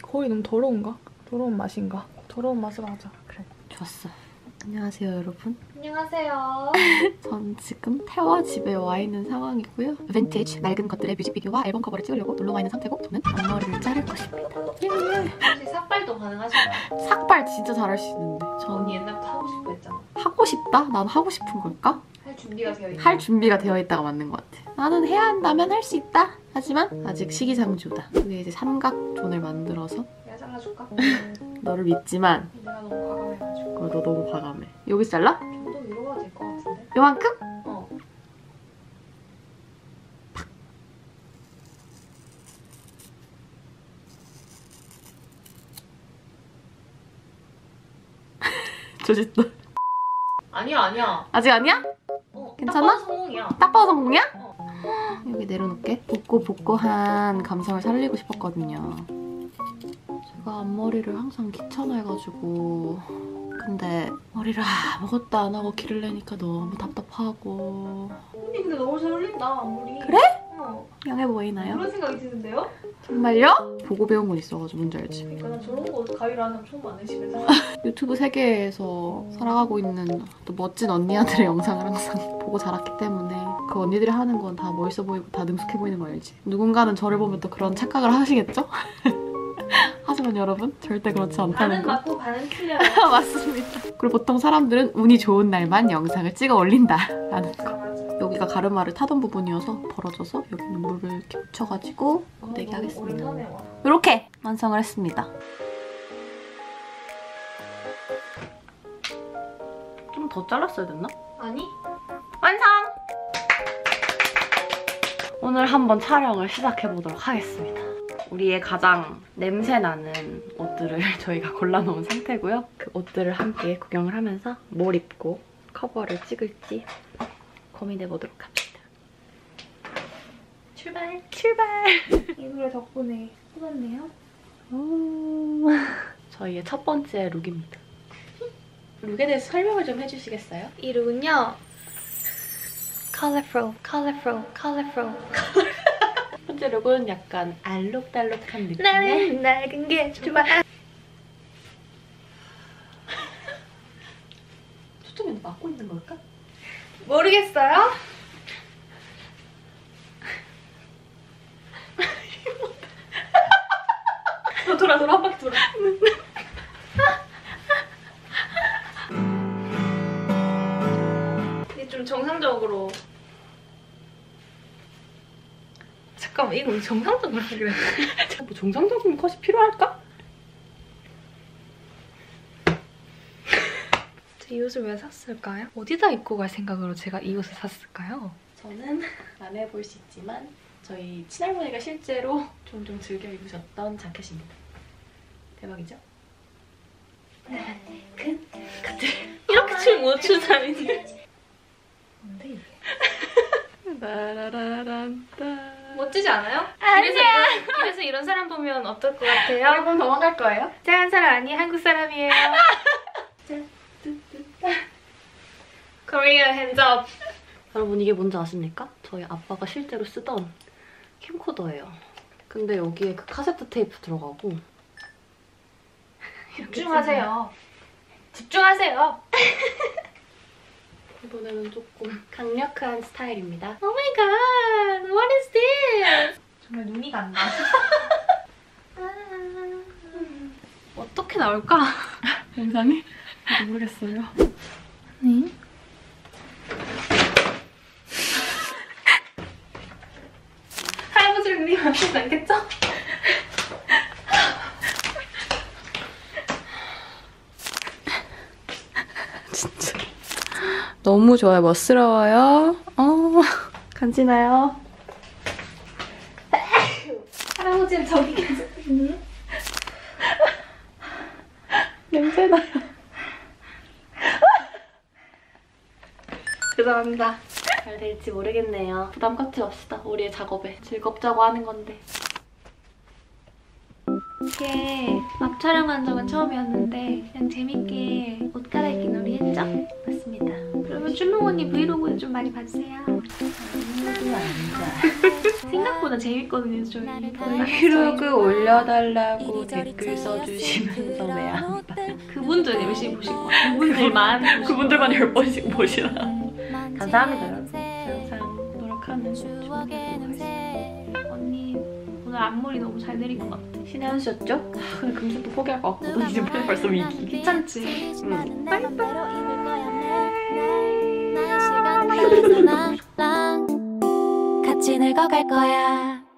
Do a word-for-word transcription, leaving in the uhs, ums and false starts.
거울이 너무 더러운가? 더러운 맛인가? 더러운 맛으로 하자. 그래. 좋았어. 안녕하세요, 여러분. 안녕하세요. 전 지금 태화 집에 와 있는 상황이고요. 빈티지 낡은 것들의 뮤직비디오와 앨범 커버를 찍으려고 놀러와 있는 상태고 저는 앞머리를 자를 것입니다. 혹시 삭발도 가능하신가요? 삭발 진짜 잘할 수 있는데 전 언니 옛날부터 하고 싶어 했잖아. 하고 싶다? 난 하고 싶은 걸까? 할 준비가 되어 있나? 할 준비가 되어 있다가 맞는 것 같아. 나는 해야 한다면 할 수 있다. 하지만 아직 시기상조다. 근데 이제 삼각존을 만들어서 내가 잘라줄까? 너를 믿지만 내가 너무 과감해가지고. 어, 너 너무 과감해. 여기서 잘라? 좀 더 위로 가도 될 것 같은데? 요만큼? 어. 조짓도. 아니야 아니야. 아직 아니야? 어, 괜찮아? 딱 봐도 성공이야. 딱 봐도 성공이야? 어. 여기 내려놓을게. 붓고붓고한 감성을 살리고 싶었거든요. 제가 앞머리를 항상 귀찮아해가지고 근데 머리를 아무것도 안 하고 기를 내니까 너무 답답하고. 언니 근데 너무 잘 어울린다 앞머리. 그래? 어. 양해 보이나요? 그런 생각이 드는데요? 정말요? 보고 배운 건 있어가지고 뭔지 알지? 그러니까 난 저런 거 가위로 하는 사람 처음 봤네 집에서. 유튜브 세계에서 살아가고 있는 또 멋진 언니들의 영상을 항상 보고 자랐기 때문에 그 언니들이 하는 건 다 멋있어 보이고 다 능숙해 보이는 거 알지? 누군가는 저를 보면 또 그런 착각을 하시겠죠? 하지만 여러분 절대 그렇지 않다는 반은 거. 맞고 반은 틀려요. 맞습니다. 그리고 보통 사람들은 운이 좋은 날만 영상을 찍어 올린다 라는 거. 맞아 맞아. 여기가 가르마를 타던 부분이어서 벌어져서 여기는 물을 이렇게 묻혀가지고 고데기 하겠습니다. 이렇게 완성을 했습니다. 좀 더 잘랐어야 됐나? 아니? 완성! 오늘 한번 촬영을 시작해보도록 하겠습니다. 우리의 가장 냄새나는 옷들을 저희가 골라놓은 상태고요. 그 옷들을 함께 구경을 하면서 뭘 입고 커버를 찍을지 고민해보도록 합시다. 출발. 출발! 이 노래 덕분에 후졌네요. 저희의 첫 번째 룩입니다. 룩에 대해서 설명을 좀 해주시겠어요? 이 룩은요. Colorful, colorful, colorful. 첫 번째 룩은 약간 알록달록한 느낌의 나는 낡은 게 좋아. 초점이 막고 있는 걸까? 모르겠어요? 너 돌아 돌아 한 바퀴 돌아. 이게 좀 정상적으로. 잠깐만 이거 왜 정상적으로 하기로 했어? 뭐 정상적인 컷이 필요할까? 이 옷을 왜 샀을까요? 어디다 입고 갈 생각으로 제가 이 옷을 샀을까요? 저는 안 해볼 수 있지만 저희 친할머니가 실제로 종종 즐겨 입으셨던 자켓입니다. 대박이죠? 이렇게 춤 못 추는 사람이지. 뭔데 이게? 라라라란따. 멋지지 않아요? 아니야. 길에서, 길에서 이런 사람 보면 어떨 것 같아요? 일본 도망갈 거예요? 짠 사람 아니 한국 사람이에요. Korea hands up. 여러분 이게 뭔지 아십니까? 저희 아빠가 실제로 쓰던 캠코더예요. 근데 여기에 그 카세트 테이프 들어가고 집중하세요. 집중하세요. 이번에는 조금 강력한 스타일입니다. Oh my god, what is this? 정말 눈이 간다. 어떻게 나올까? 영상이? 모르겠어요. 네. 할아버지를 그리면 하지 않겠죠? 진짜 너무 좋아요. 멋스러워요. 어, 간지나요? 할아버지는 저기 계세요. 냄새나요. 죄송합니다. 잘 될지 모르겠네요. 부담 갖지 맙시다. 우리의 작업에 즐겁자고 하는 건데. 이게 막 촬영한 적은 처음이었는데 그냥 재밌게 옷 갈아입기 놀이 했죠? 맞습니다. 그러면 쭈몽 언니 브이로그 좀 많이 봐주세요. 생각보다 재밌거든요, 저희. 브이로그 올려달라고 댓글 써주시면서 왜 안 봐? 그분들 열심히 보실 거예요. 그분들만. 보실 그분들만 열 번씩 보시나? 감사합니다, 여러분. 항상 노력하는 준비하도록 하겠습니다. 언니 오늘 앞머리 너무 잘 내린 것 같아. 신의 한 수였죠? 아, 근데 금손도 포기할 것 같거든. 이제 벌써 위기. 괜찮지? 응. 같이 늙어갈 거야.